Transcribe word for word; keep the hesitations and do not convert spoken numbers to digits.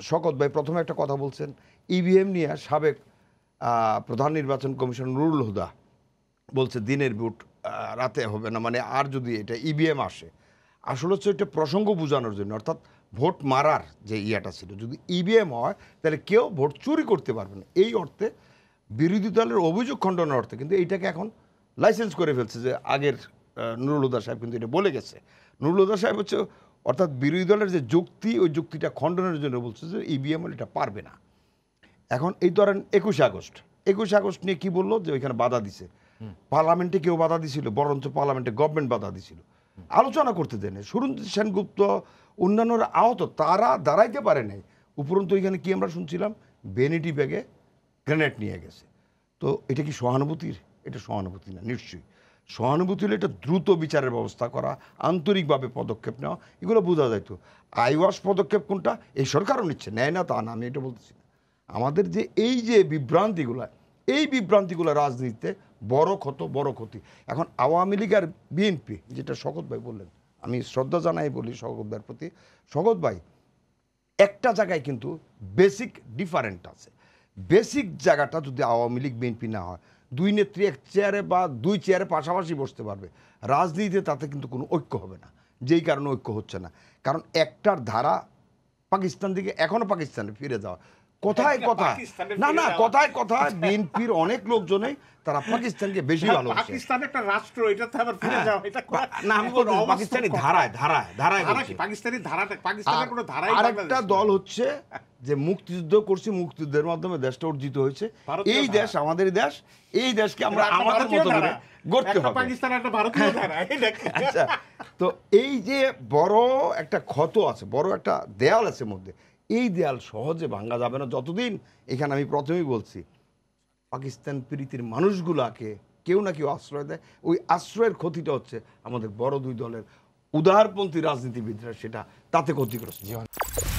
শকত ভাই প্রথমে একটা কথা বলছেন ইভিএম নিয়ে সাবেক প্রধান নির্বাচন কমিশন নুরুল হুদা বলছে দিনের ভোট রাতে হবে না, মানে আর যদি এটা ইভিএম আসে, আসলে হচ্ছে এটা প্রসঙ্গ বোঝানোর জন্য, অর্থাৎ ভোট মারার যে ইয়াটা ছিল, যদি ইভিএম হয় তাহলে কেউ ভোট চুরি করতে পারবে না, এই অর্থে বিরোধী দলের অভিযোগ খণ্ডনের অর্থে কিন্তু এইটাকে এখন লাইসেন্স করে ফেলছে যে আগের নুরুল হুদা সাহেব কিন্তু এটা বলে গেছে। নুরুল হুদা সাহেব হচ্ছে অর্থাৎ বিরোধী দলের যে যুক্তি, ওই যুক্তিটা খণ্ডনের জন্য বলছে যে ইভিএম হলে এটা পারবে না। এখন এই ধরেন একুশে আগস্ট একুশে আগস্ট নিয়ে কি বললো যে ওইখানে বাধা দিছে, পার্লামেন্টে কেউ বাধা দিছিল, বরঞ্চ পার্লামেন্টে গভর্নমেন্ট বাধা দিছিল, আলোচনা করতে দেন। সুরঞ্জিত সেনগুপ্ত অন্যান্যরা আহত, তারা দাঁড়াইতে পারে নাই, উপরন্তু ওইখানে কি আমরা শুনছিলাম ভ্যানিটি ব্যাগে গ্রেনেড নিয়ে গেছে। তো এটা কি সহানুভূতির? এটা সহানুভূতি না, নিশ্চয়ই সহানুভূতি হলে এটা দ্রুত বিচারের ব্যবস্থা করা, আন্তরিকভাবে পদক্ষেপ নেওয়া, এগুলো বোঝা যাইত। আইওয়াস পদক্ষেপ কোনটা এই সরকারও নিচ্ছে, নেয় না তা না, আমি এটা বলতেছি না। আমাদের যে এই যে বিভ্রান্তিগুলো, এই বিভ্রান্তিগুলো রাজনীতিতে বড় ক্ষত বড় ক্ষতি। এখন আওয়ামী লীগ আর বিএনপি, যেটা শকত ভাই বললেন, আমি শ্রদ্ধা জানাই বলি শকত ভাইয়ের প্রতি। শকত ভাই একটা জায়গায় কিন্তু বেসিক ডিফারেন্ট আছে। বেসিক জায়গাটা যদি আওয়ামী লীগ বিএনপি না হয়, দুই নেত্রী এক চেয়ারে বা দুই চেয়ারে পাশাপাশি বসতে পারবে, রাজনীতিতে তাতে কিন্তু কোনো ঐক্য হবে না। যেই কারণে ঐক্য হচ্ছে না, কারণ একটার ধারা পাকিস্তান দিকে এখনো পাকিস্তানে ফিরে যাওয়া, কোথায় কথায় না না কথায় কথায় বিএনপির অনেক লোকজনেই তারা পাকিস্তানকে বেশি ভালোবাসে। পাকিস্তান একটা রাষ্ট্র, এটাতে আবার ফিরে যাওয়া, এটা না আমি বলবো পাকিস্তানি ধারায় ধারায় ধারায় পাকিস্তানি ধারাটা, পাকিস্তানের কোনো ধারাই। আরেকটা দল হচ্ছে যে মুক্তিযুদ্ধ করছি, মুক্তিযুদ্ধের মাধ্যমে দেশটা অর্জিত হয়েছে, এই দেশ আমাদের দেশ, এই দেশকে আমরা আমাদের মতো করে গড়তে হবে। পাকিস্তান একটা ভারতীয় ধারা। আচ্ছা, তো এই যে বড় একটা ক্ষত আছে, বড় একটা দেয়াল আছে মধ্যে, এই দেয়াল সহজে ভাঙা যাবে না যতদিন এখানে, আমি প্রথমেই বলছি, পাকিস্তান প্রীতির মানুষগুলাকে কেউ না কেউ আশ্রয় দেয়। ওই আশ্রয়ের ক্ষতিটা হচ্ছে আমাদের বড় দুই দলের উদারপন্থী রাজনীতিবিদরা, সেটা তাতে ক্ষতিগ্রস্ত।